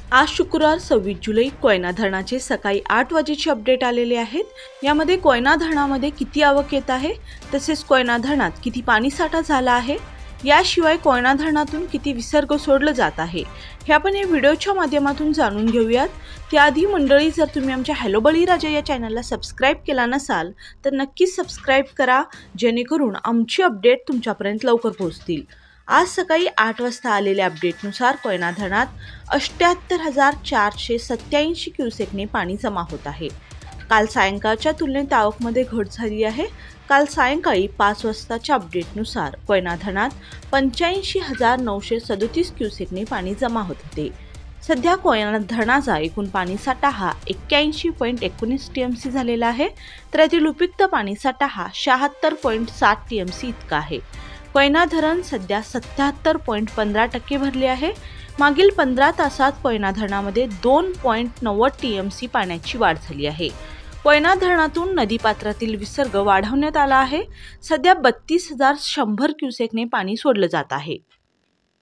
आज शुक्रवार 26 जुलै कोयना धरणाचे सकाळी 8 वाजेचे अपडेट आलेले आहेत। यामध्ये कोयना धरणामध्ये किती आवक येत आहे, तसेच कोयना धरणात किती पाणीसाठा झाला आहे, याशिवाय कोयना धरणातून किती विसर्ग सोडलं जात आहे, हे आपण या व्हिडिओच्या माध्यमातून जाणून घेऊयात। त्याआधी मंडळी, जर तुम्ही आमच्या हॅलो बळीराजा या चॅनलला सबस्क्राइब केला नसाल तर नक्कीच सबस्क्राइब करा, जेणेकरून आमची अपडेट तुमच्यापर्यंत लवकर पोहोचतील। आज सकाळी 8 वाजता आलेल्या अपडेटनुसार कोयना धरणात 78,487 क्युसेकने पाणी जमा होत आहे। काल सायंकाळच्या तुलनेत आवकमध्ये घट झाली आहे। काल सायंकाळी 5 वाजताच्या अपडेटनुसार कोयना धरणात 85,937 क्युसेकने पाणी जमा होत होते। सध्या कोयना धरणाचा एकूण पाणीसाठा हा 81.19 TMC झालेला आहे, तर यातील उपयुक्त पाणीसाठा हा 76.7 TMC इतका आहे। कोयना धरण सध्या 77.15% भरले आहे। मागील 15 तासात कोयना धरणामध्ये 2.90 TMC पाण्याची वाढ झाली आहे। कोयना धरणातून नदीपात्रातील विसर्ग वाढवण्यात आला आहे। सध्या 32,100 क्युसेकने पाणी सोडलं जात आहे।